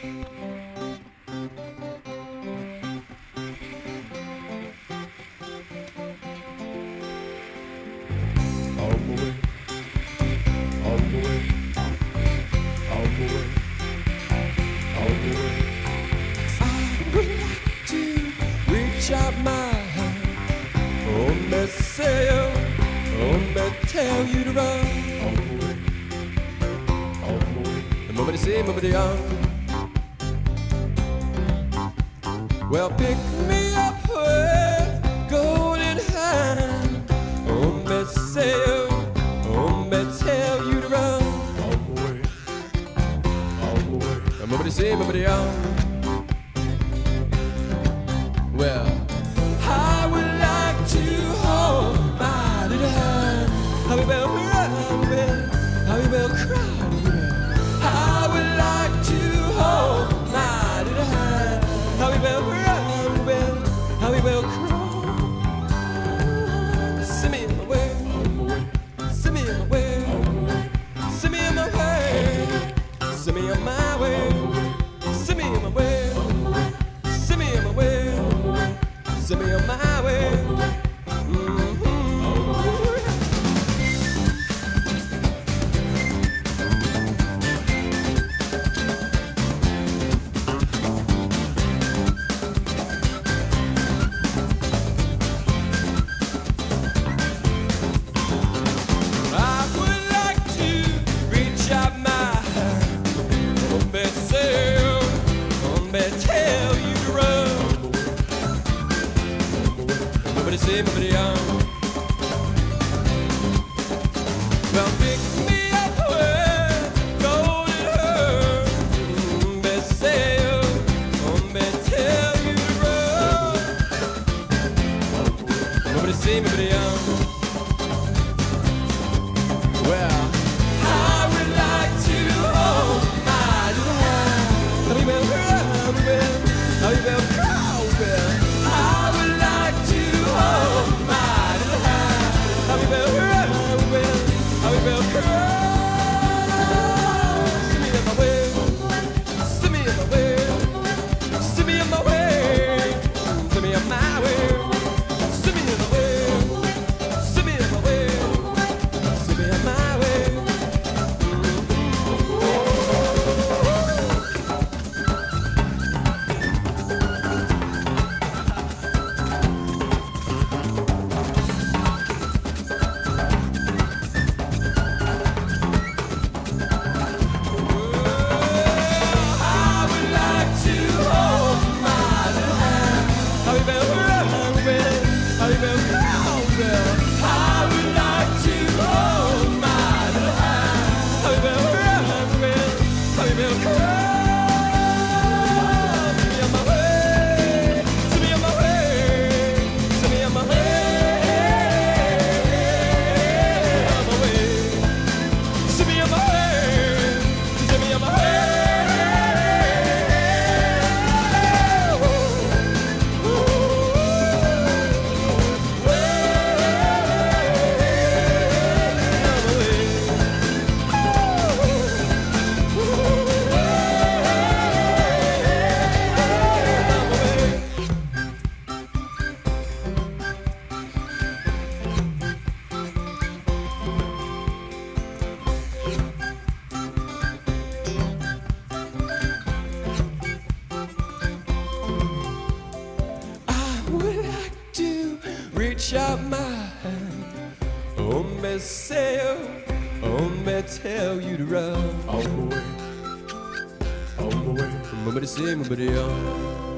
Out my hand, oh me say oh me tell you to run. The moment they say, moment they are. Well, pick me up with golden hand, oh me say oh me tell you to run. The moment they say, moment they are. Well, I would like to hold my little hand. How we will run, how we will cry. I would like to hold my little hand. How we will run, how we will cry. Send me in my way, send me in my way, send me in my way, send me on my way, send me in my way, send me in my way. Send me on my way. I would like to reach out my hand, tell you to run. Nobody say, nobody young. Well, pick me up with golden hair. They say, tell you to run. Nobody say, nobody young. Well, I would like to hold my little hand. How you will run, how you will crawl, I would like to hold my little hand. How we will run, how we will crawl. Send me in my way, send me in my way, send me in my way, send me in my way, send me in my way, send me in my way, send me in my way. Reach out my hand, oh me say, oh me tell you to run. On my way, on my way. Somebody say, somebody on.